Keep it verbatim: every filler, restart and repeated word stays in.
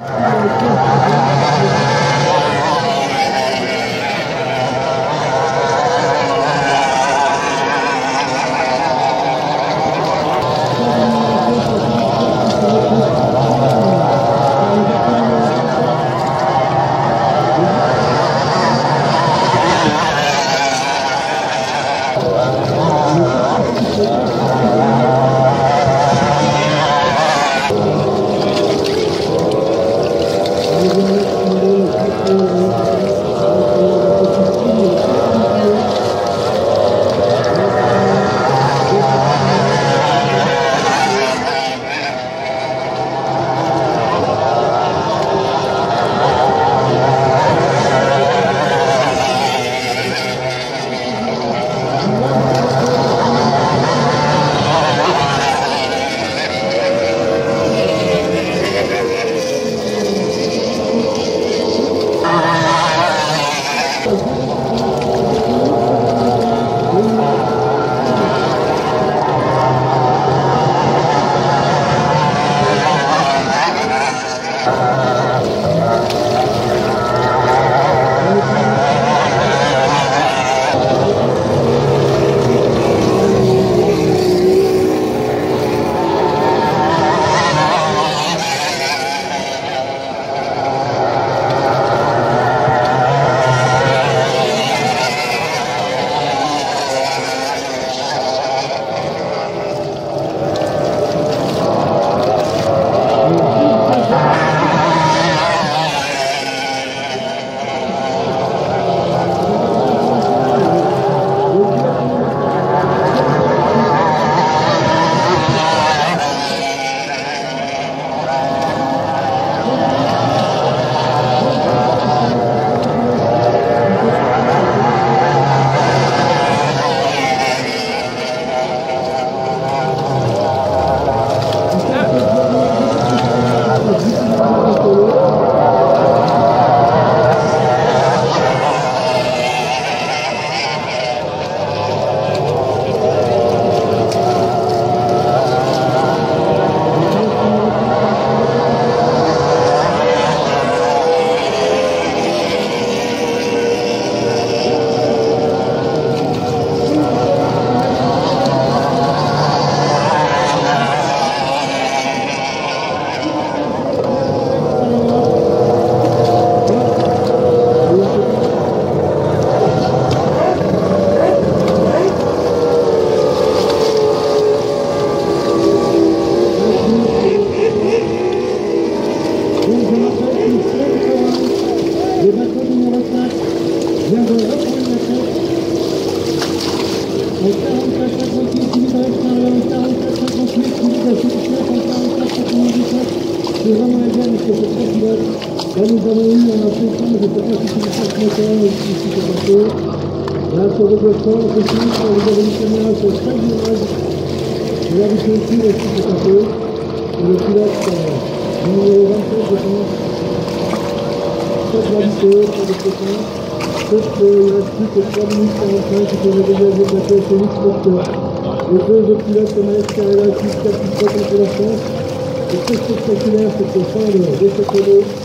C'est vraiment la gamme, parce que c'est très pilote. Là, nous avons eu un session, je ne sais pas si c'est le chaque matin ou si c'est passé. Là, sur le bloc-temps, on continue sur les révolutionnaires sur chaque virage. Et là, vous pouvez aussi ce qui s'est passé. Et le pilote, euh, numéro vingt-sept, je pense. sept vingt-deux pour le peloton. Sauf qu'il ne reste plus que trois minutes quarante-cinq, et que j'ai déjà dépassé assez vite pour que les deux autres pilotes comme Alex Carrera et Christophe Picot contre la France. Ce qui est spectaculaire, c'est que fin de, de cette année,